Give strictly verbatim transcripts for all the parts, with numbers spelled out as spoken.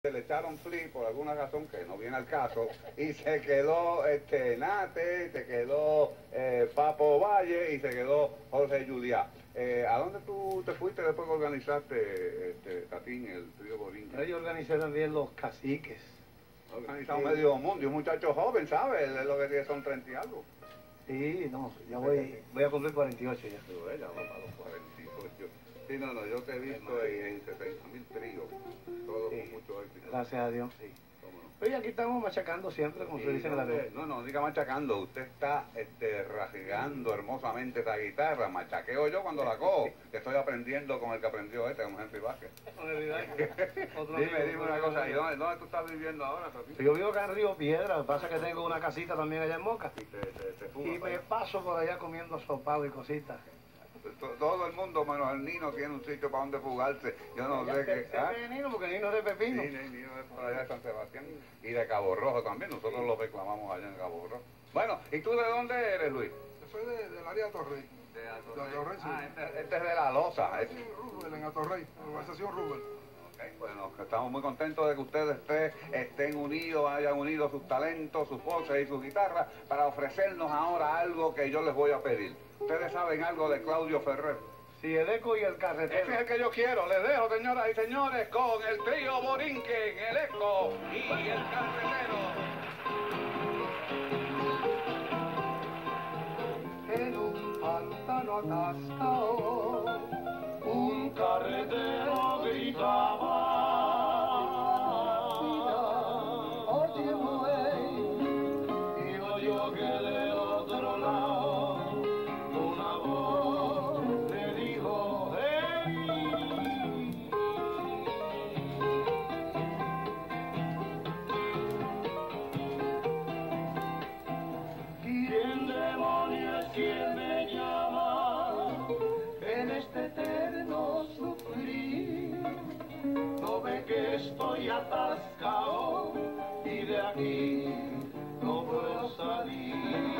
le echaron flip por alguna razón que no viene al caso y se quedó este Nate, se quedó eh, Papo Valle y se quedó Jorge Juliá. Eh, ¿A dónde tú te fuiste después que organizaste, este, Tatín, el trío Borinquen? Yo organicé también los caciques. Organizado sí. Medio mundo y un muchacho joven, ¿sabes? Es lo que tiene son treinta y algo. Sí, no, ya voy, voy a cumplir cuarenta y ocho ya. Sí, ya va para los cuarenta y ocho. Sí, no, no, yo te he visto en, en setenta mil tríos, todos sí, con mucho éxito. Gracias a Dios, sí. ¿Cómo no? Oye, aquí estamos machacando siempre, como sí, se dice en la ley. No, no, diga machacando, usted está este, rasgando hermosamente esa guitarra, machaqueo yo cuando la cojo, que estoy aprendiendo con el que aprendió este, con Henry Vázquez. Dime, dime una cosa, ¿y dónde, dónde tú estás viviendo ahora, Tati? Yo vivo acá en Río Piedra, lo que pasa es que tengo una casita también allá en Moca. Y, te, te, te fumas, y me paso por allá comiendo sopado y cositas. Todo el mundo, menos el Nino, tiene un sitio para donde fugarse. Yo no sé qué. ¿Ah? Nino, porque Nino es de Pepino. Sí, Nino es por allá de San Sebastián. Y de Cabo Rojo también. Nosotros lo reclamamos allá en Cabo Rojo. Bueno, ¿y tú de dónde eres, Luis? Yo soy de, del área de Atorrey. De Atorrey. De Atorrey, sí. Ah, este, este es de la Loza. Sí, Rubel, en Atorrey, organización Rubel. Okay, bueno, estamos muy contentos de que ustedes estén, estén unidos, hayan unido sus talentos, sus voces y sus guitarras para ofrecernos ahora algo que yo les voy a pedir. ¿Ustedes saben algo de Claudio Ferrer? Sí, el eco y el carretero. Ese es el que yo quiero. Les dejo, señoras y señores, con el trío Borinquen, el eco y el carretero. En un pantano atascado, un carretero gritaba: oye, güey, y oyó que de otro lado una voz le dijo: hey. ¿Quién demonio es quien me llama en este eterno sufrir? No ve que estoy atascado y de aquí no puedo salir.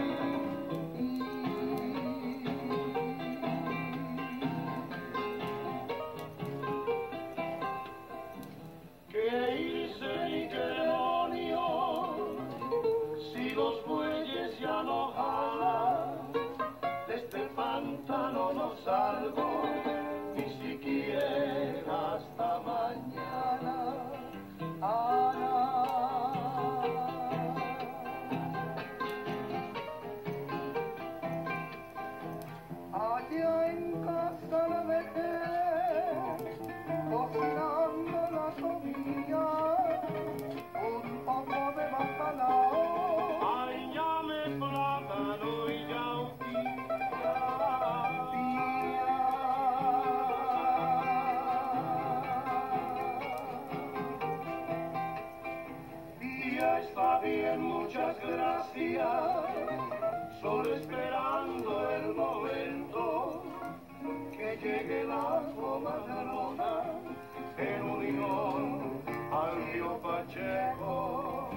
¿Qué hice ni qué demonio si los bueyes ya no jalan? De este pantano no salgo ni siquiera hasta mañana. Allá en casa la dejé cocinando la comida, un poco de bacalao. Ay, llame plátano y yautía. Día está bien, muchas gracias, solo esperando el momento que llegue la comadrona en unión al río Pacheco.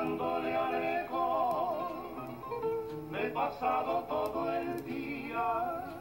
dándole al eco, me he pasado todo el día